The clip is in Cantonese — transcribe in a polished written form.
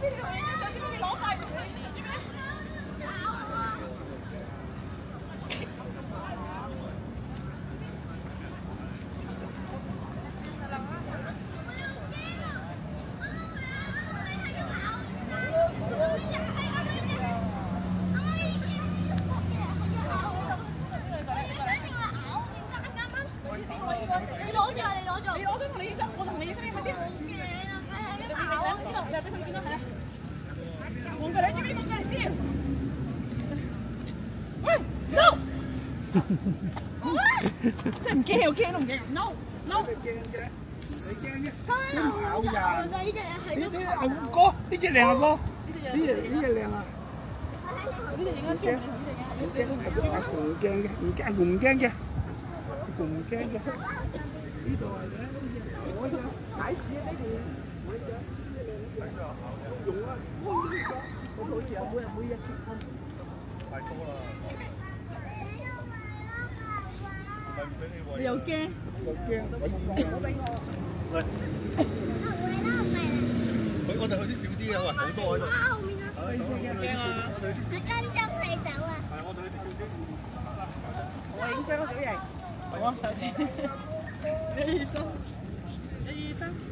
真唔驚，我驚都唔驚。No no。 你驚啫？ 佢好咬㗎，呢隻係都阿哥，呢隻靚啊哥，呢隻靚啊。 呢隻影一張， 唔驚，阿公唔驚嘅，阿公唔驚嘅，阿公唔驚嘅。呢度係咧，我隻解屎啊！呢度我隻用啊，我好似有每日結婚。太多啦。 你又驚？ 又驚，我俾我。嚟。我哋去啲少啲啊，喂，好多喺度。 啊，後面啊！ 驚啊！ 佢跟蹤你走啊！ 係，我哋去啲少啲。 我影張小型。好啊，頭先。1、2、3，1、2、3。